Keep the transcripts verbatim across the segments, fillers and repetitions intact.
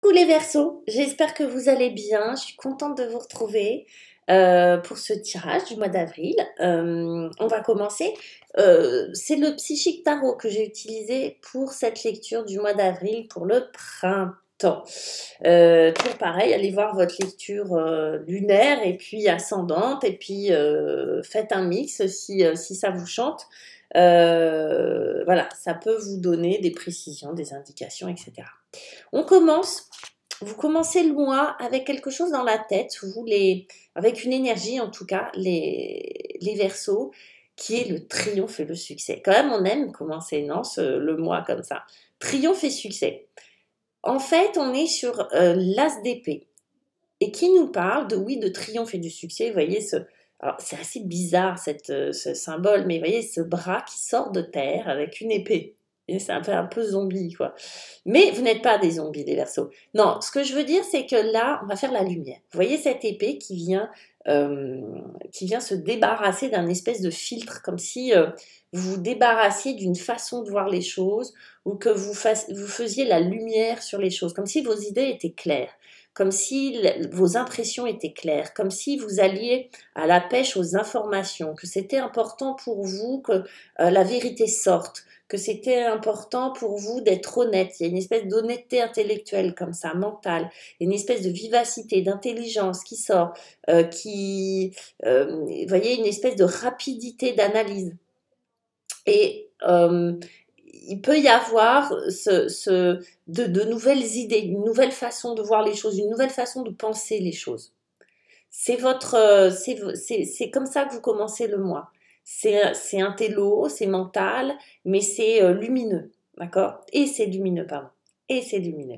Coucou les Verseaux, j'espère que vous allez bien. Je suis contente de vous retrouver euh, pour ce tirage du mois d'avril. Euh, on va commencer. Euh, c'est le Psychique Tarot que j'ai utilisé pour cette lecture du mois d'avril pour le printemps. Euh, toujours pareil, allez voir votre lecture euh, lunaire et puis ascendante et puis euh, faites un mix si, euh, si ça vous chante. Euh, voilà, ça peut vous donner des précisions, des indications, et cetera. On commence, vous commencez le mois avec quelque chose dans la tête, vous les, avec une énergie en tout cas, les, les Verseaux, qui est le triomphe et le succès. Quand même, on aime commencer non, ce, le mois comme ça. Triomphe et succès. En fait, on est sur euh, l'as d'épée et qui nous parle de, oui, de triomphe et du succès. Vous voyez, ce, alors c'est assez bizarre cette, euh, ce symbole, mais vous voyez ce bras qui sort de terre avec une épée. Et c'est un peu, un peu zombie, quoi. Mais vous n'êtes pas des zombies, les Verseaux. Non, ce que je veux dire, c'est que là, on va faire la lumière. Vous voyez cette épée qui vient, euh, qui vient se débarrasser d'un espèce de filtre, comme si euh, vous vous débarrassiez d'une façon de voir les choses, ou que vous, fasse, vous faisiez la lumière sur les choses, comme si vos idées étaient claires, comme si vos impressions étaient claires, comme si vous alliez à la pêche aux informations, que c'était important pour vous que euh, la vérité sorte, que c'était important pour vous d'être honnête. Il y a une espèce d'honnêteté intellectuelle comme ça, mentale, une espèce de vivacité, d'intelligence qui sort, euh, qui, euh, vous voyez, une espèce de rapidité d'analyse. Et euh, il peut y avoir ce, ce, de, de nouvelles idées, une nouvelle façon de voir les choses, une nouvelle façon de penser les choses. C'est votre, c'est, c'est, c'est comme ça que vous commencez le mois. C'est, c'est intello, c'est mental, mais c'est euh, lumineux, d'accord? Et c'est lumineux, pardon. Et c'est lumineux.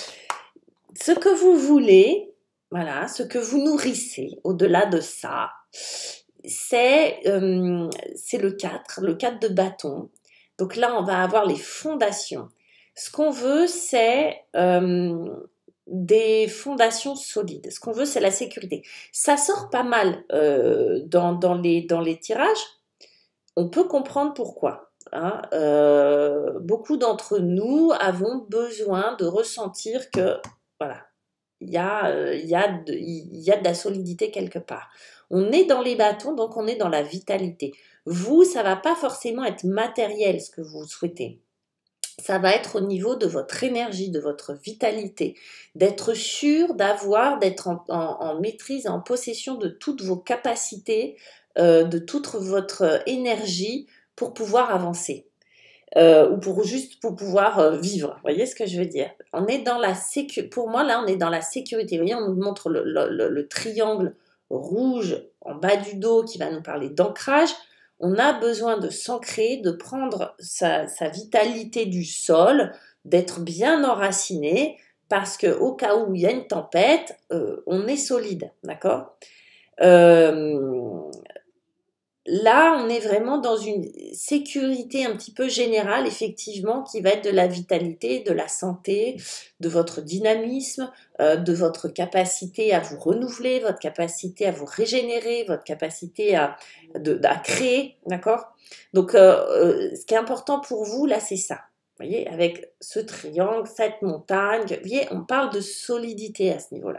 Ce que vous voulez, voilà, ce que vous nourrissez, au-delà de ça, c'est, euh, c'est le quatre, le quatre de bâton. Donc là, on va avoir les fondations. Ce qu'on veut, c'est euh, des fondations solides. Ce qu'on veut, c'est la sécurité. Ça sort pas mal euh, dans, dans, les, dans les tirages. On peut comprendre pourquoi. Hein. Euh, beaucoup d'entre nous avons besoin de ressentir que, voilà, il y a, euh, il y a de, il y a de la solidité quelque part. On est dans les bâtons, donc on est dans la vitalité. Vous, ça va pas forcément être matériel ce que vous souhaitez. Ça va être au niveau de votre énergie, de votre vitalité, d'être sûr d'avoir, d'être en, en, en maîtrise, en possession de toutes vos capacités, euh, de toute votre énergie pour pouvoir avancer. Euh, ou pour juste pour pouvoir euh, vivre. Vous voyez ce que je veux dire? On est dans la sécurité. Pour moi, là, on est dans la sécurité. Vous voyez, on nous montre le, le, le, le triangle rouge en bas du dos qui va nous parler d'ancrage. On a besoin de s'ancrer, de prendre sa, sa vitalité du sol, d'être bien enraciné, parce qu'au cas où il y a une tempête, euh, on est solide, d'accord? euh, Là, on est vraiment dans une sécurité un petit peu générale, effectivement, qui va être de la vitalité, de la santé, de votre dynamisme, euh, de votre capacité à vous renouveler, votre capacité à vous régénérer, votre capacité à, de, à créer, d'accord? Donc, euh, euh, ce qui est important pour vous, là, c'est ça. Vous voyez, avec ce triangle, cette montagne, vous voyez, on parle de solidité à ce niveau-là.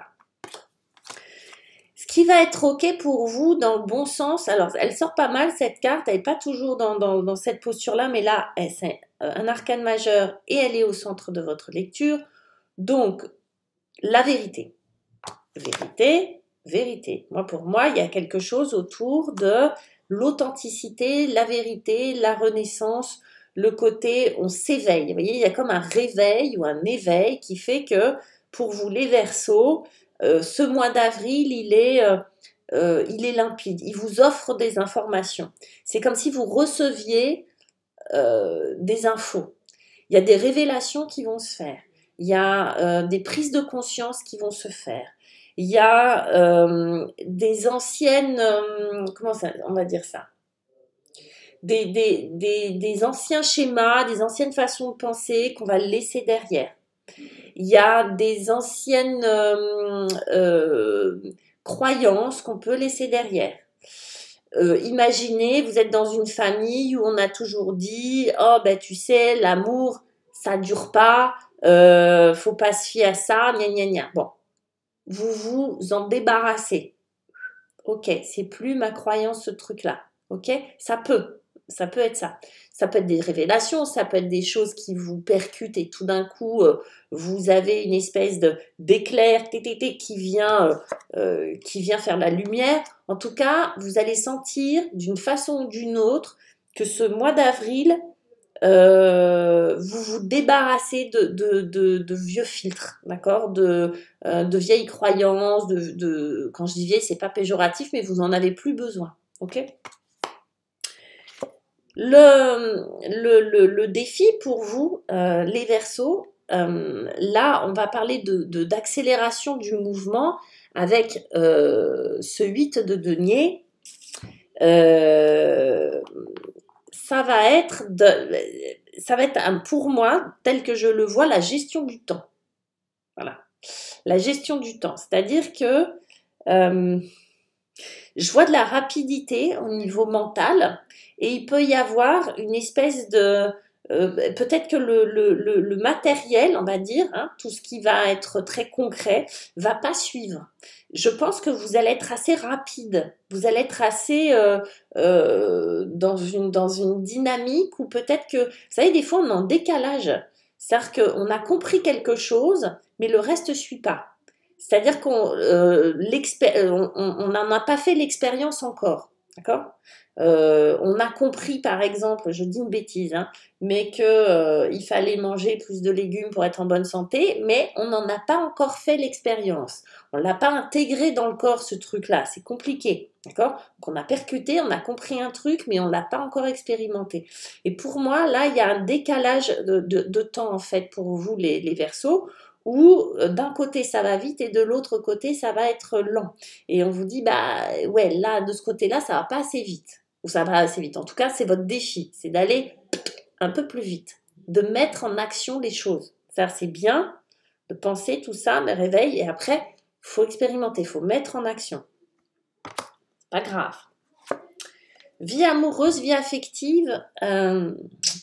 Ce qui va être OK pour vous dans le bon sens, alors elle sort pas mal cette carte, elle n'est pas toujours dans, dans, dans cette posture-là, mais là, elle, c'est un arcane majeur et elle est au centre de votre lecture. Donc, la vérité. Vérité, vérité. Moi, pour moi, il y a quelque chose autour de l'authenticité, la vérité, la renaissance, le côté, on s'éveille. Vous voyez, il y a comme un réveil ou un éveil qui fait que, pour vous les Verseaux, Euh, ce mois d'avril, il est, euh, euh, il est limpide. Il vous offre des informations. C'est comme si vous receviez euh, des infos. Il y a des révélations qui vont se faire. Il y a euh, des prises de conscience qui vont se faire. Il y a euh, des anciennes... Euh, comment ça, on va dire ça des, des, des, des anciens schémas, des anciennes façons de penser qu'on va laisser derrière. Il y a des anciennes euh, euh, croyances qu'on peut laisser derrière. Euh, imaginez, vous êtes dans une famille où on a toujours dit « Oh, ben tu sais, l'amour, ça dure pas, euh, faut pas se fier à ça, gna gna gna. Bon, vous vous en débarrassez. Ok, c'est plus ma croyance ce truc-là. Ok, ça peut, ça peut être ça. Ça peut être des révélations, ça peut être des choses qui vous percutent et tout d'un coup, euh, vous avez une espèce de d'éclair té, té, té, qui vient, euh, euh, qui vient faire la lumière. En tout cas, vous allez sentir d'une façon ou d'une autre que ce mois d'avril, euh, vous vous débarrassez de, de, de, de vieux filtres, d'accord, de, euh, de vieilles croyances, de, de, quand je dis vieille, c'est pas péjoratif, mais vous en avez plus besoin, ok. Le, le, le, le défi pour vous, euh, les Verseaux, euh, là, on va parler de, de, d'accélération du mouvement avec euh, ce huit de denier. Euh, ça va être, de, ça va être un, pour moi, tel que je le vois, la gestion du temps. Voilà, la gestion du temps. C'est-à-dire que euh, je vois de la rapidité au niveau mental et il peut y avoir une espèce de... Euh, peut-être que le, le, le, le matériel, on va dire, hein, tout ce qui va être très concret, va pas suivre. Je pense que vous allez être assez rapide, vous allez être assez euh, euh, dans, une, dans une dynamique où peut-être que, vous savez, des fois on est en décalage. C'est-à-dire qu'on a compris quelque chose, mais le reste ne suit pas. C'est-à-dire qu'on euh, n'en a pas fait l'expérience encore, d'accord. Euh, on a compris, par exemple, je dis une bêtise, hein, mais qu'il euh, fallait manger plus de légumes pour être en bonne santé, mais on n'en a pas encore fait l'expérience. On ne l'a pas intégré dans le corps, ce truc-là. C'est compliqué, d'accord. Donc on a percuté, on a compris un truc, mais on ne l'a pas encore expérimenté. Et pour moi, là, il y a un décalage de, de, de temps, en fait, pour vous, les, les Verseaux, où d'un côté ça va vite et de l'autre côté ça va être lent. Et on vous dit, bah ouais, là, de ce côté-là, ça va pas assez vite. Ou ça va assez vite. En tout cas, c'est votre défi, c'est d'aller un peu plus vite, de mettre en action les choses. C'est-à-dire, c'est bien de penser tout ça, me réveille, et après, il faut expérimenter, il faut mettre en action. C'est pas grave. Vie amoureuse, vie affective, euh,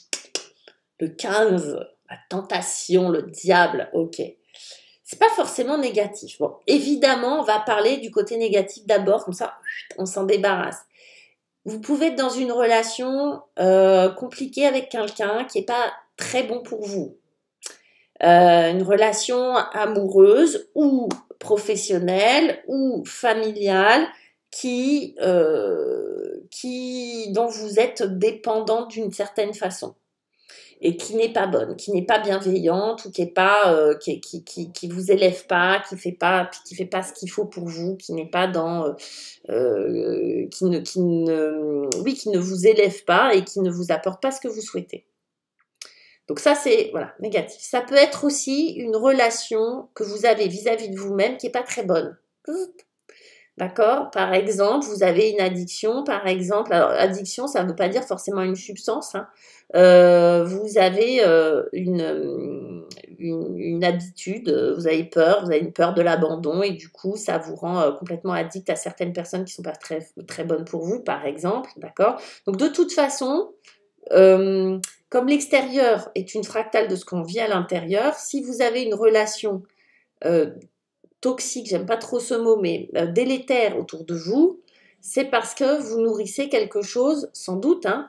le quinze, la tentation, le diable, ok. C'est pas forcément négatif. Bon, évidemment, on va parler du côté négatif d'abord, comme ça, on s'en débarrasse. Vous pouvez être dans une relation euh, compliquée avec quelqu'un qui n'est pas très bon pour vous. Euh, une relation amoureuse ou professionnelle ou familiale qui, euh, qui, dont vous êtes dépendant d'une certaine façon et qui n'est pas bonne, qui n'est pas bienveillante ou qui est pas, euh, qui, qui, qui, qui vous élève pas, qui fait pas, qui fait pas ce qu'il faut pour vous, qui n'est pas dans, euh, euh, qui ne, qui ne, oui, qui ne vous élève pas et qui ne vous apporte pas ce que vous souhaitez. Donc ça c'est voilà négatif. Ça peut être aussi une relation que vous avez vis-à-vis de vous-même qui est pas très bonne. D'accord. Par exemple, vous avez une addiction, par exemple. Alors, addiction, ça ne veut pas dire forcément une substance. Hein. Euh, vous avez euh, une, une, une habitude, vous avez peur, vous avez une peur de l'abandon et du coup, ça vous rend euh, complètement addict à certaines personnes qui ne sont pas très, très bonnes pour vous, par exemple. D'accord. Donc, de toute façon, euh, comme l'extérieur est une fractale de ce qu'on vit à l'intérieur, si vous avez une relation euh, toxique, j'aime pas trop ce mot, mais euh, délétère autour de vous, c'est parce que vous nourrissez quelque chose, sans doute, hein,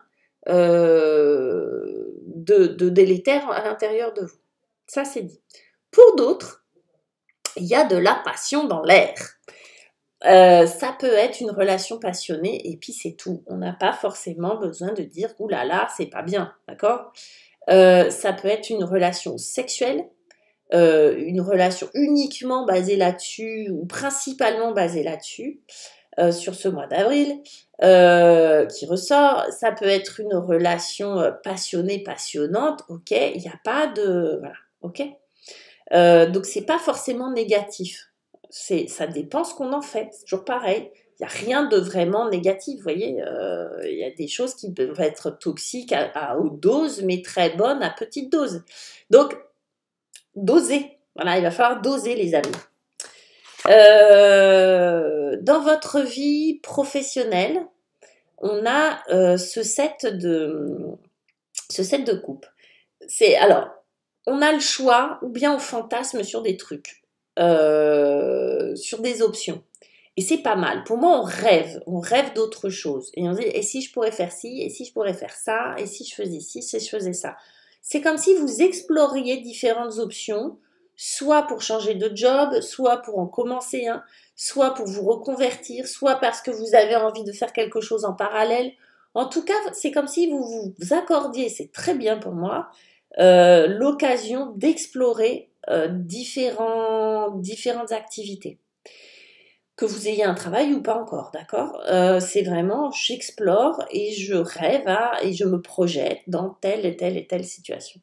euh, de, de délétère à l'intérieur de vous. Ça, c'est dit. Pour d'autres, il y a de la passion dans l'air. Euh, ça peut être une relation passionnée et puis c'est tout. On n'a pas forcément besoin de dire « Ouh là là, c'est pas bien », d'accord. euh, Ça peut être une relation sexuelle, Euh, une relation uniquement basée là-dessus ou principalement basée là-dessus euh, sur ce mois d'avril euh, qui ressort. Ça peut être une relation euh, passionnée, passionnante, ok, il n'y a pas de... Voilà, ok. Euh, donc c'est pas forcément négatif, c'est, ça dépend ce qu'on en fait, c'est toujours pareil. Il n'y a rien de vraiment négatif, vous voyez, euh, il y a des choses qui peuvent être toxiques à, à haute dose, mais très bonnes à petite dose. Donc, doser. Voilà, il va falloir doser, les amis. Euh, dans votre vie professionnelle, on a euh, ce set de ce set de coupe. C'est alors on a le choix ou bien on fantasme sur des trucs, euh, sur des options. Et c'est pas mal. Pour moi, on rêve. On rêve d'autre chose. Et on dit, et si je pourrais faire ci, et si je pourrais faire ça, et si je faisais ci, si je faisais ça. C'est comme si vous exploriez différentes options, soit pour changer de job, soit pour en commencer un, soit pour vous reconvertir, soit parce que vous avez envie de faire quelque chose en parallèle. En tout cas, c'est comme si vous vous accordiez, c'est très bien pour moi, euh, l'occasion d'explorer euh, différents, différentes activités. Que vous ayez un travail ou pas encore, d'accord? Euh, c'est vraiment, j'explore et je rêve à, et je me projette dans telle et telle et telle situation.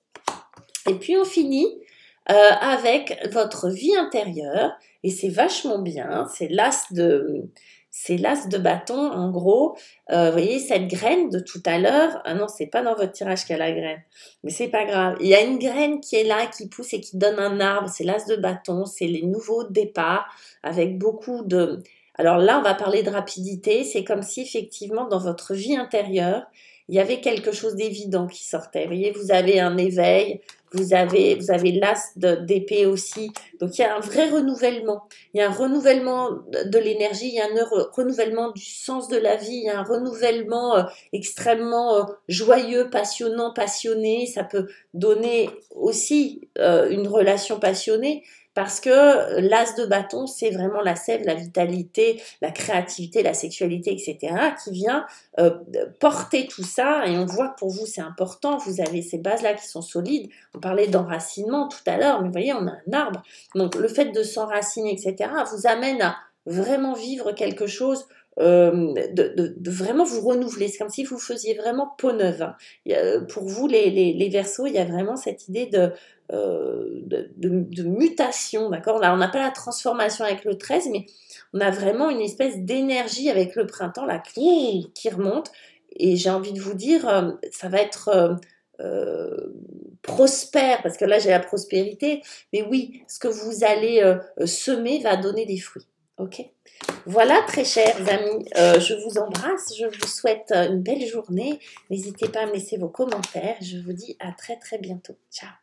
Et puis on finit euh, avec votre vie intérieure, et c'est vachement bien, c'est l'as de... C'est l'as de bâton, en gros. Euh, vous voyez, cette graine de tout à l'heure. Ah non, c'est pas dans votre tirage qu'il y a la graine. Mais c'est pas grave. Il y a une graine qui est là, qui pousse et qui donne un arbre. C'est l'as de bâton. C'est les nouveaux départs avec beaucoup de... Alors là, on va parler de rapidité. C'est comme si, effectivement, dans votre vie intérieure, il y avait quelque chose d'évident qui sortait. Vous voyez, vous avez un éveil. Vous avez, vous avez l'as d'épée aussi. Donc, il y a un vrai renouvellement. Il y a un renouvellement de l'énergie, il y a un renouvellement du sens de la vie, il y a un renouvellement euh, extrêmement euh, joyeux, passionnant, passionné. Ça peut donner aussi euh, une relation passionnée. Parce que l'as de bâton, c'est vraiment la sève, la vitalité, la créativité, la sexualité, et cetera, qui vient euh, porter tout ça. Et on voit que pour vous, c'est important. Vous avez ces bases-là qui sont solides. On parlait d'enracinement tout à l'heure, mais vous voyez, on a un arbre. Donc, le fait de s'enraciner, et cetera, vous amène à vraiment vivre quelque chose, euh, de, de, de vraiment vous renouveler. C'est comme si vous faisiez vraiment peau neuve. Hein. Il y a, pour vous, les, les, les Verseaux, il y a vraiment cette idée de... Euh, de, de, de mutation, d'accord? Là, on n'a pas la transformation avec le treize, mais on a vraiment une espèce d'énergie avec le printemps là, qui, qui remonte. Et j'ai envie de vous dire, euh, ça va être euh, euh, prospère, parce que là, j'ai la prospérité. Mais oui, ce que vous allez euh, semer va donner des fruits. Ok? Voilà, très chers amis, euh, je vous embrasse, je vous souhaite une belle journée. N'hésitez pas à me laisser vos commentaires. Je vous dis à très très bientôt. Ciao!